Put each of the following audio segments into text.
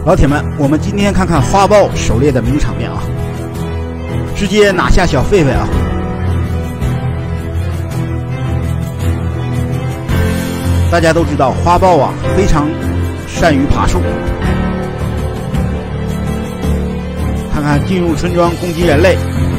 老铁们，我们今天看看花豹狩猎的名场面啊！直接拿下小狒狒啊！大家都知道花豹啊非常善于爬树。看看进入村庄攻击人类。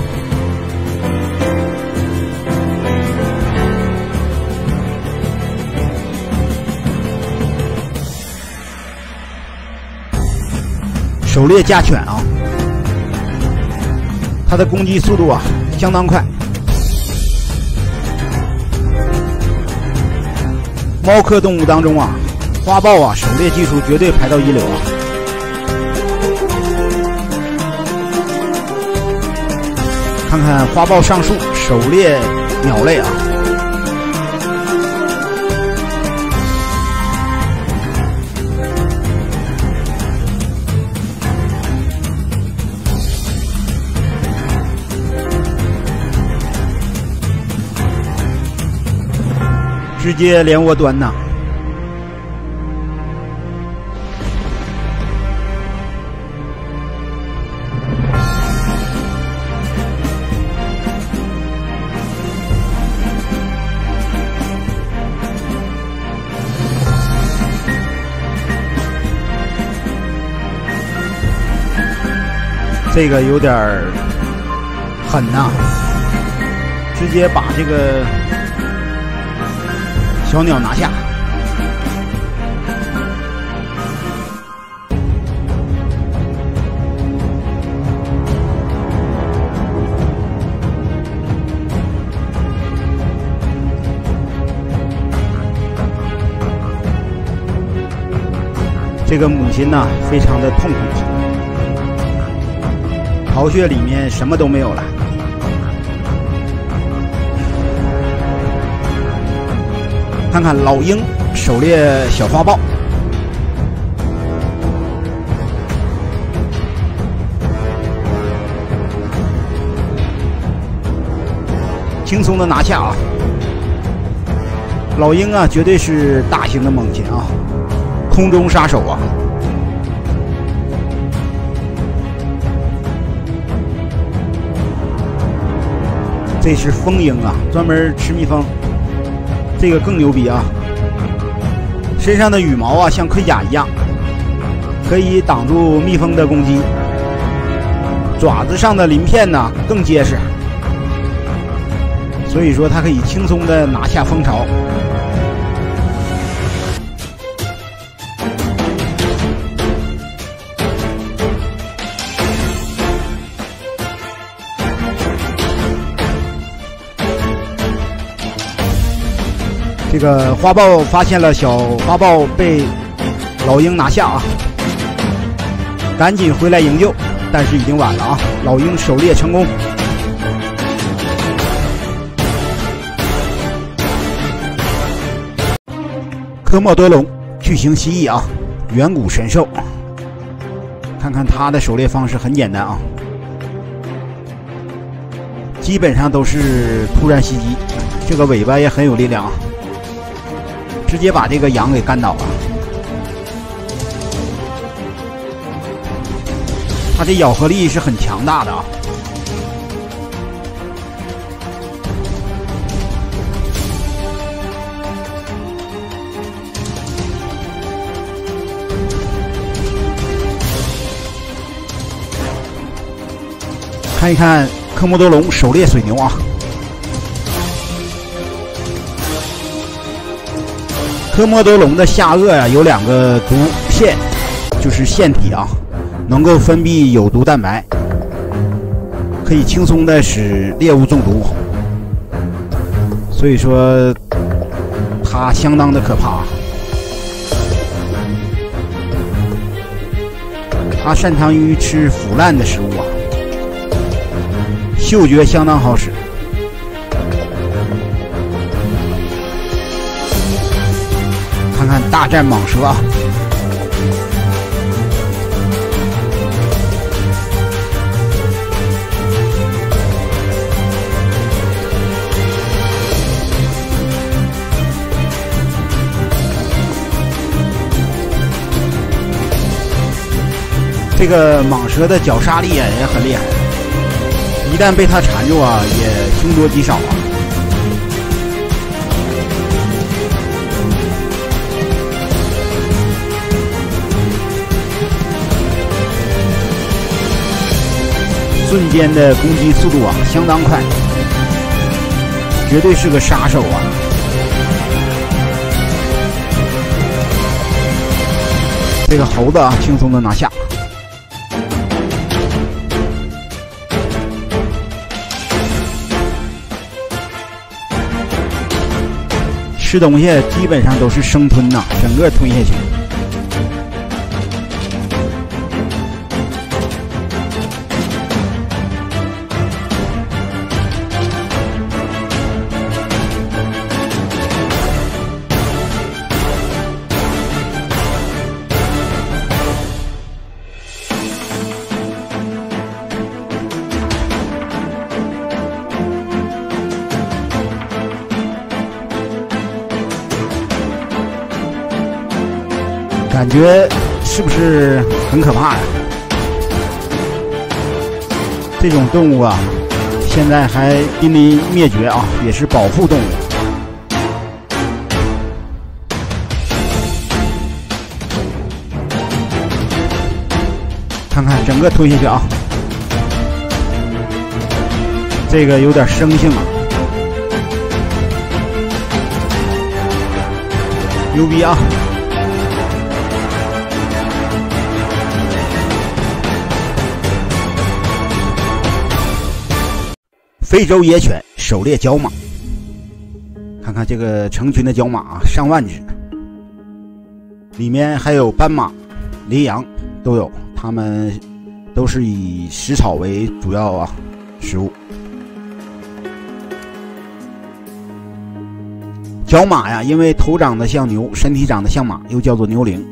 狩猎家犬啊，它的攻击速度啊相当快。猫科动物当中啊，花豹啊狩猎技术绝对排到一流啊。看看花豹上树狩猎鸟类啊。直接连窝端呐！这个有点狠呐，直接把这个小鸟拿下。这个母亲呢，非常的痛苦，巢穴里面什么都没有了。看看老鹰狩猎小花豹，轻松的拿下啊！老鹰啊，绝对是大型的猛禽啊，空中杀手啊！这是蜂鹰啊，专门吃蜜蜂。这个更牛逼啊！身上的羽毛啊，像盔甲一样，可以挡住蜜蜂的攻击。爪子上的鳞片呢，更结实，所以说它可以轻松的拿下蜂巢。这个花豹发现了小花豹被老鹰拿下啊，赶紧回来营救，但是已经晚了啊！老鹰狩猎成功。科莫多龙巨型蜥蜴啊，远古神兽。看看它的狩猎方式很简单啊，基本上都是突然袭击，这个尾巴也很有力量啊。直接把这个羊给干倒了，它这咬合力是很强大的啊！看一看科莫多龙狩猎水牛啊！科莫多龙的下颚呀有2个毒腺，就是腺体啊，能够分泌有毒蛋白，可以轻松的使猎物中毒。所以说，它相当的可怕。它擅长于吃腐烂的食物啊，嗅觉相当好使。看看大战蟒蛇啊！ 这个蟒蛇的绞杀力也很厉害，一旦被它缠住啊，也凶多吉少啊。瞬间的攻击速度啊，相当快，绝对是个杀手啊！这个猴子啊，轻松的拿下。吃东西基本上都是生吞呐，整个吞下去。感觉是不是很可怕呀？这种动物啊，现在还濒临灭绝啊，也是保护动物。看看整个推下去啊，这个有点生性啊，牛逼啊！非洲野犬狩猎角马，看看这个成群的角马啊，上万只，里面还有斑马、羚羊都有，它们都是以食草为主要啊食物。角马呀，因为头长得像牛，身体长得像马，又叫做牛羚。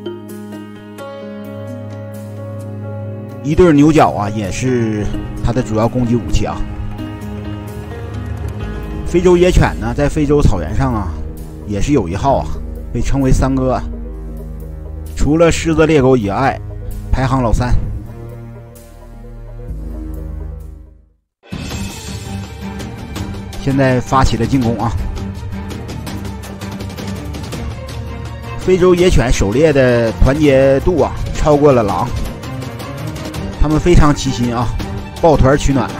一对牛角啊，也是它的主要攻击武器啊。非洲野犬呢，在非洲草原上啊，也是有一号啊，被称为三哥啊。除了狮子、猎狗以外，排行老三。现在发起了进攻啊！非洲野犬狩猎的团结度啊，超过了狼。他们非常齐心啊，抱团取暖。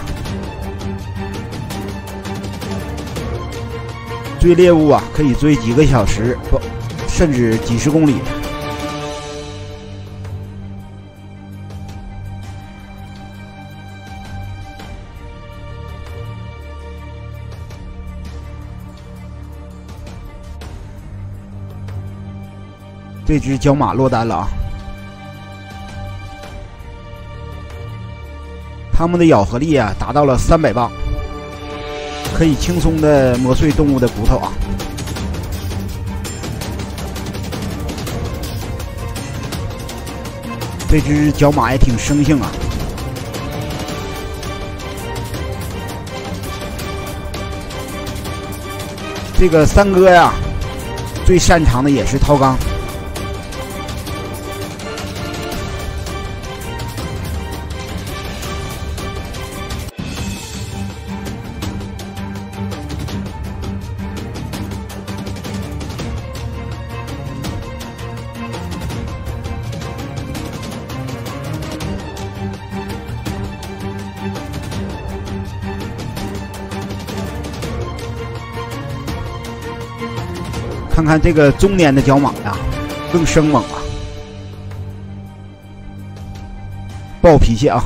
追猎物啊，可以追几个小时，甚至几十公里。这只角马落单了啊！它们的咬合力啊，达到了300磅。可以轻松的磨碎动物的骨头啊！这只角马也挺生性啊。这个三哥呀，最擅长的也是掏缸。看看这个中年的角马呀，更生猛啊，暴脾气啊！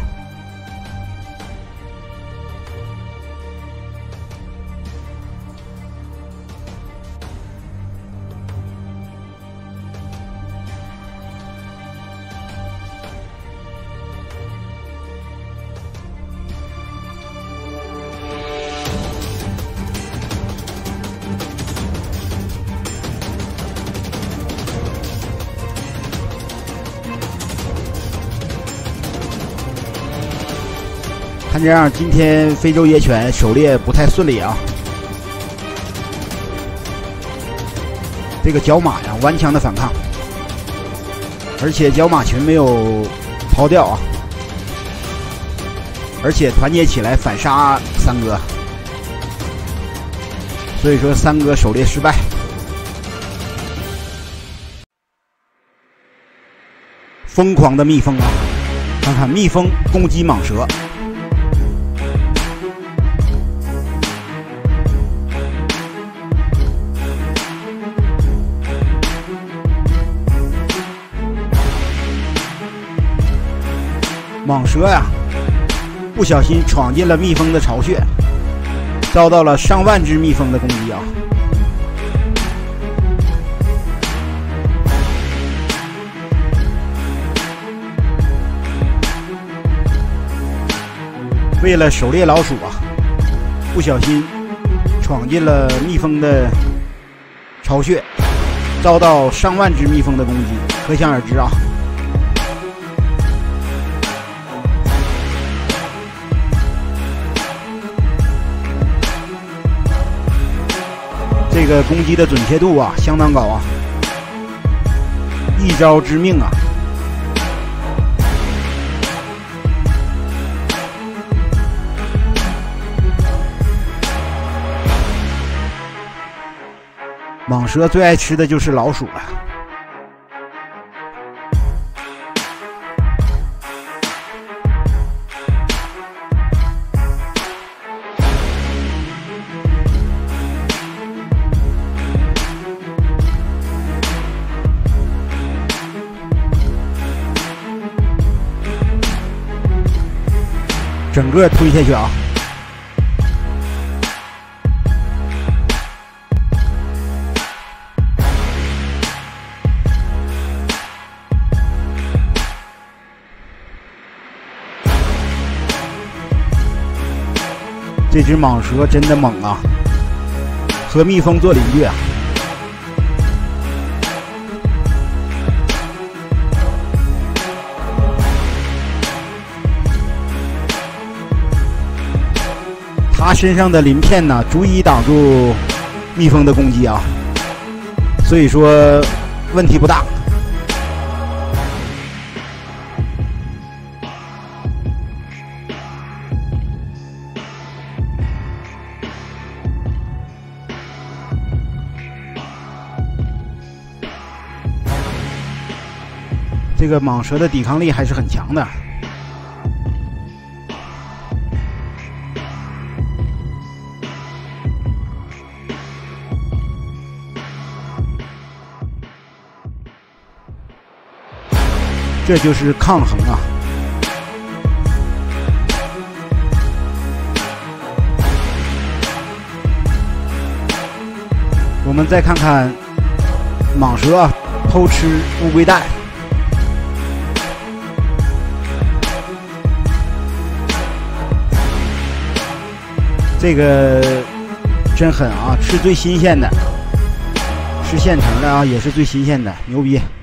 看这样，今天非洲野犬狩猎不太顺利啊。这个角马呀，顽强的反抗，而且角马群没有逃掉啊。 而且团结起来反杀三哥，所以说三哥狩猎失败。疯狂的蜜蜂啊！看看蜜蜂攻击蟒蛇。蟒蛇呀，不小心闯进了蜜蜂的巢穴，遭到了上万只蜜蜂的攻击啊！为了狩猎老鼠啊，不小心闯进了蜜蜂的巢穴，遭到上万只蜜蜂的攻击，可想而知啊！这个攻击的准确度啊，相当高啊，一招致命啊！蟒蛇最爱吃的就是老鼠了。整个推下去啊！这只蟒蛇真的猛啊，和蜜蜂做邻居啊！它身上的鳞片呢，足以挡住蜜蜂的攻击啊，所以说问题不大。这个蟒蛇的抵抗力还是很强的。这就是抗衡啊！我们再看看蟒蛇啊，偷吃乌龟蛋。这个真狠啊！吃最新鲜的，吃现成的啊，也是最新鲜的，牛逼！